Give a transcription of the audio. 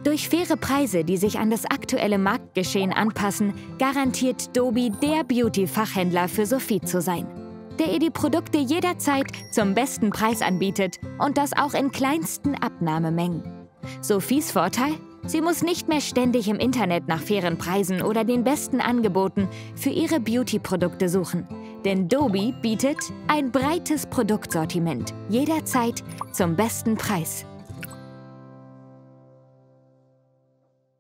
Durch faire Preise, die sich an das aktuelle Marktgeschehen anpassen, garantiert Dobi der Beauty-Fachhändler für Sophie zu sein, der ihr die Produkte jederzeit zum besten Preis anbietet und das auch in kleinsten Abnahmemengen. Sophies Vorteil? Sie muss nicht mehr ständig im Internet nach fairen Preisen oder den besten Angeboten für ihre Beauty-Produkte suchen. Denn Dobi bietet ein breites Produktsortiment, jederzeit zum besten Preis.